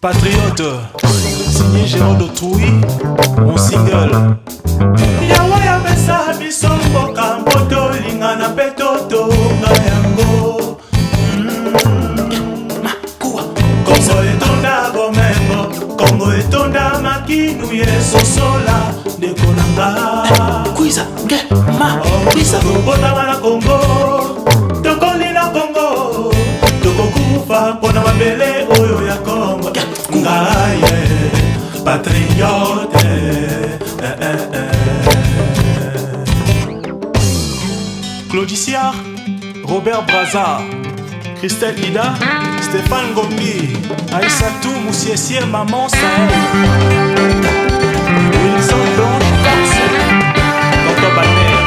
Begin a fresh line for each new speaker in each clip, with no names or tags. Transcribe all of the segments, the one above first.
Patriote, signé Gérard Autrui, mon single. Yawa ya mesa biso mboka mpoto lingana petoto ngayango. Kongo etonda bomembo, Kongo etonda makinu yesosola dekonanga.
Kuiza, nge, ma, kuiza.
Tokotama na Kongo, tokoli na Kongo, tokokufa pona mabele oyo ya Kongo. Ngaye, patriote. Claudicia, Robert Braza, Christelle Ida, Stéphane Gombi, Aïssatou Moussiessier, Maman Sahel, Wilson Blanche Corse, Tonton Balmer,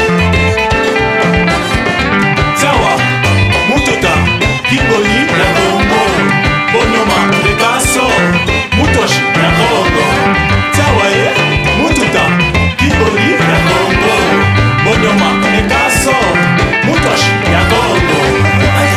Zawa, Moutota, Kingoli, la Congo, Bonyoma, Lekaso, Moutoshi, la Congo, Zawaye, Moutota, Kingoli, la Congo, Bonyoma, Lekaso, Moutoshi, la Congo.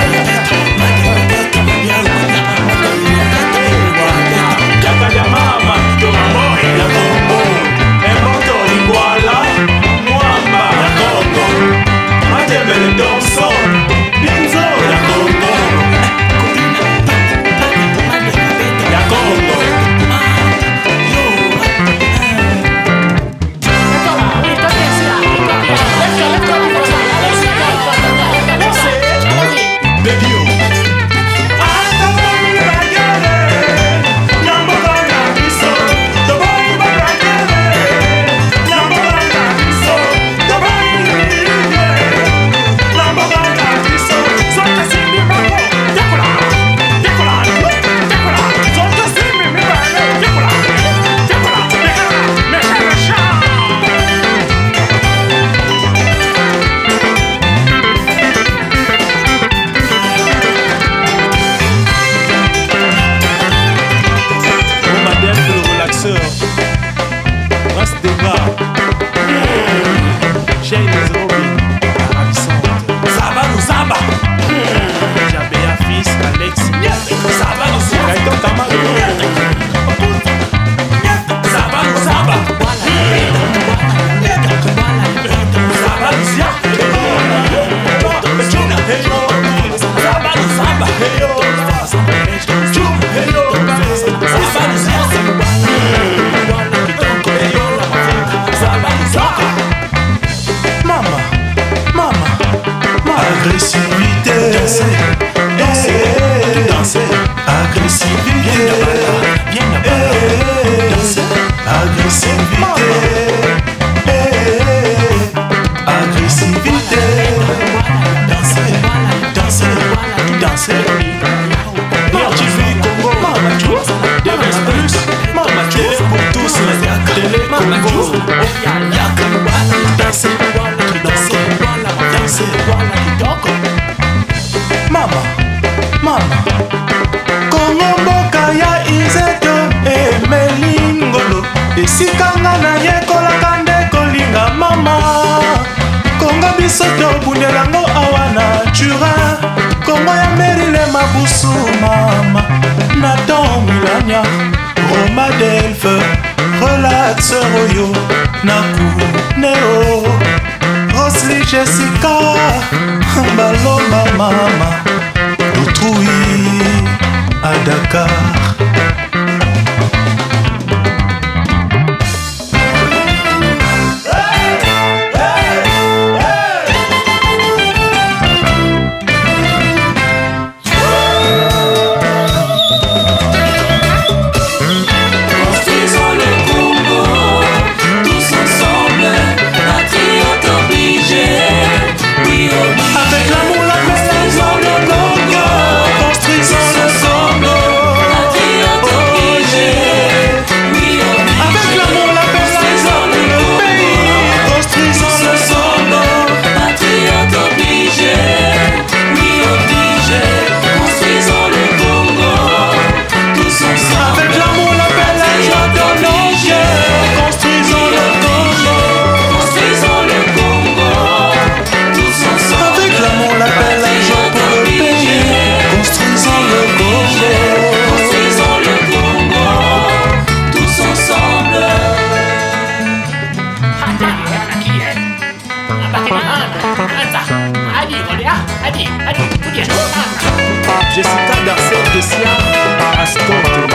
Esikanga na yekolaka nde kolinga mama. Kongo biso tobundelango awa natura. Kongo ya merile mabusu mama. Nathan Milania, Roma Delphes, Relaxeur oyo Naku Neo, Rosely Jessica, Baloma mama, Autrui à Dakar.
Avec l'amour, la paix, le Congo, construisons ensemble. Jessica Darcel Kessia, Ascot.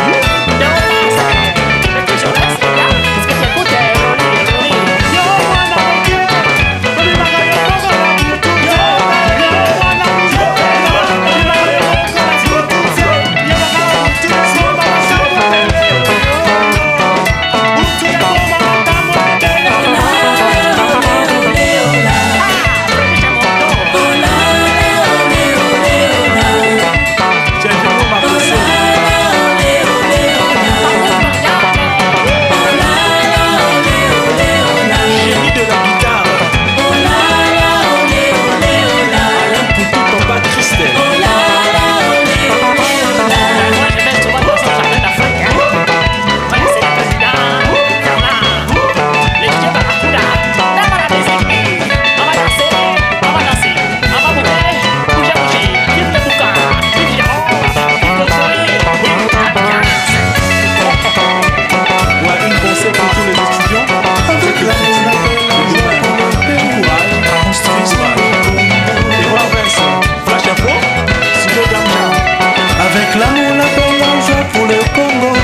Avec l'amour, la paix, la joie pour le Congo.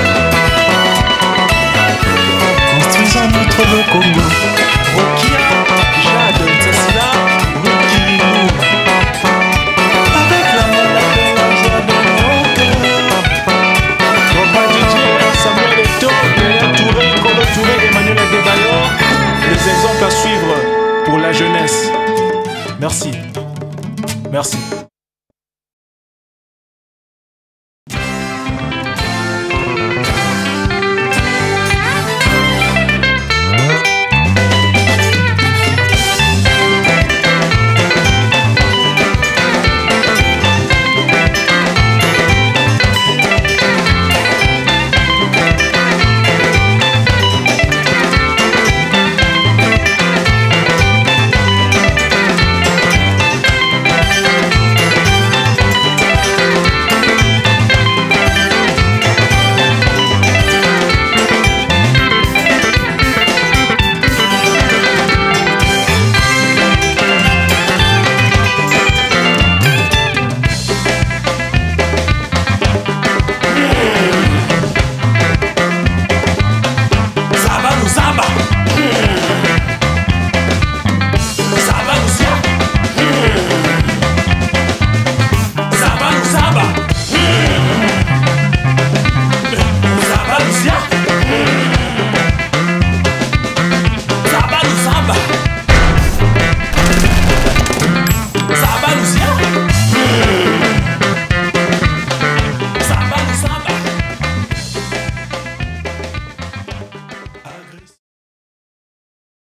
Construisons notre beau Congo.
Rokia, Jade, Tsassila, Rukilou.
Avec l'amour, la paix, la joie dans nos cœurs.
Papa Didier, Samuel Eto'o, Léa Touré, Kolo Touré, Emmanuel Adebayor. Les exemples à suivre pour la jeunesse. Merci. Merci.